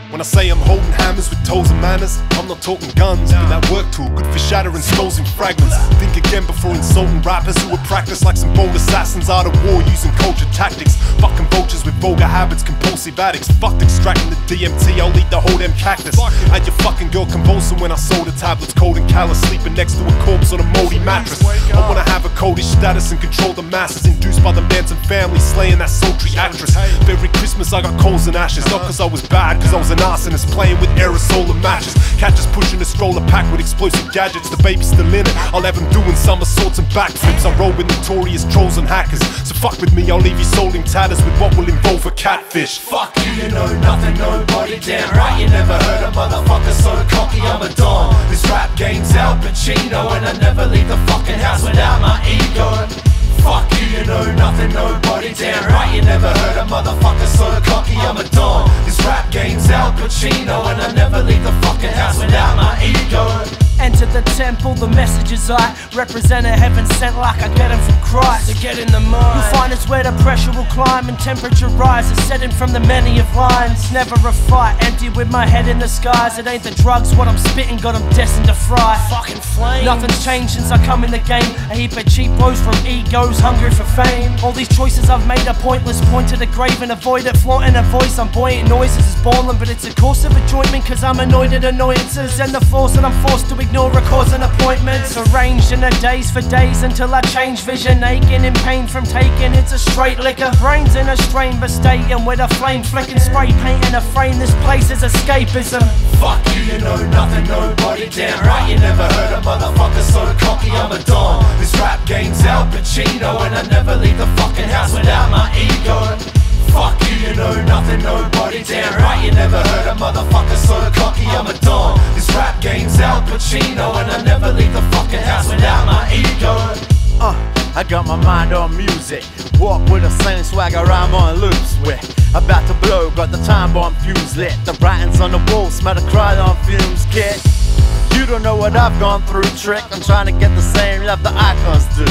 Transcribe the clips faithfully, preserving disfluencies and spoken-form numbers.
When I say I'm holding hammers with toes and manners, I'm not talking guns, but that work tool, good for shattering skulls in fragments. Think again before insulting rappers who would practice like some bold assassins out of war using culture tactics. Fucking vultures with vulgar habits, compulsive addicts. Fucked extracting the D M T, I'll eat the whole damn cactus. Had your fucking girl convulsing when I sold the tablets, cold and callous, sleeping next to a corpse on a moldy mattress. I wanna have a coldish status and control the masses, induced by the dancing family, slaying that sultry actress. Every Christmas I got coals and ashes, not cause I was bad, cause I was an arsonist playing with aerosol and matches. Catchers pushing a stroller packed with explosive gadgets, the baby's still in it, I'll have him doing somersaults and backflips. I roll with notorious trolls and hackers, so fuck with me, I'll leave you sold in tatters with what will involve a catfish. Fuck you, you know nothing, nobody, damn right. You never heard a motherfucker so cocky, I'm a don. This rap game's Al Pacino, and I never leave the fucking house without my ego. Fuck you, you know nothing, nobody, damn right. You never heard a motherfucker so cocky, I'm a don. This rap game's Al Pacino, and I never leave the fucking house without my ego. Enter the temple, the messages I represent a heaven sent like I get them from Christ. To get in the mind, you'll find it's where the pressure will climb and temperature rises, setting from the many of lines. Never a fight, empty with my head in the skies. It ain't the drugs, what I'm spitting got them destined to fry. Fucking flame. Nothing's changed since I come in the game. A heap of cheap blows from egos, hungry for fame. All these choices I've made are pointless, point to the grave and avoid it. Flaunting a voice, I'm buoyant noises is balling, but it's a course of enjoyment, cause I'm annoyed at annoyances and the force that I'm forced to ignore records and appointments, arranged in a days for days until I change vision, aching in pain from taking it's a straight liquor. Brains in a strain, but staying with a flame flicking, spray painting a frame. This place is escapism. Fuck you, you know nothing, nobody, damn right. You never heard a motherfucker so cocky, I'm a don. This rap game's Al Pacino, and I never leave the fucking house without my ego. Fuck you, you know nothing, nobody, damn right. You never heard a motherfucker so cocky, I'm a don. This rap game's Al Pacino, and I never leave the fucking house without my ego. Uh, I got my mind on music, walk with the same swagger I'm on loops with. About to blow, got the time bomb fuse lit. The writings on the wall, smell the crowd on fumes, kid. You don't know what I've gone through, trick. I'm trying to get the same love the icons do.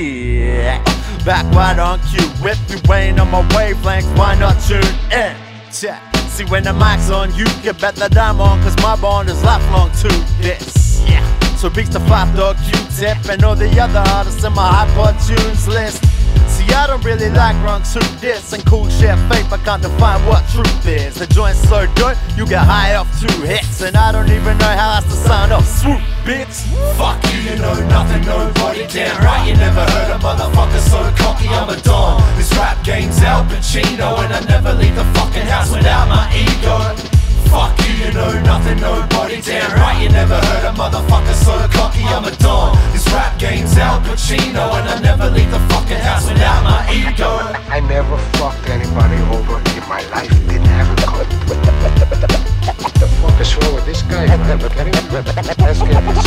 Shit, back right on cue. With you weighing on my wavelengths, why not tune in? Check. See when the mic's on you, you bet that I'm on, cause my bond is lifelong to this. Yeah. So reach the five dog Q-tip and all the other artists in my iPod tunes list. See, I don't really like runks who diss and cool shit fake, but can't define what truth is. The joint's so good, you get high off two hits, and I don't even know how else to sound off. Swoop, bitch. Fuck you, you know nothing, nobody, damn right. You never heard a motherfucker so cocky, I'm a don. This rap game's Al Pacino, and I never leave the fucking house without my ego. Fuck you, you know nothing, nobody, damn right. You never heard a motherfucker so cocky, I'm a don. This rap game's Al Pacino, and I never leave the fucking house without my ego. I never fucked anybody over in my life, didn't have a clue. What the fuck is wrong with this guy? Let's get this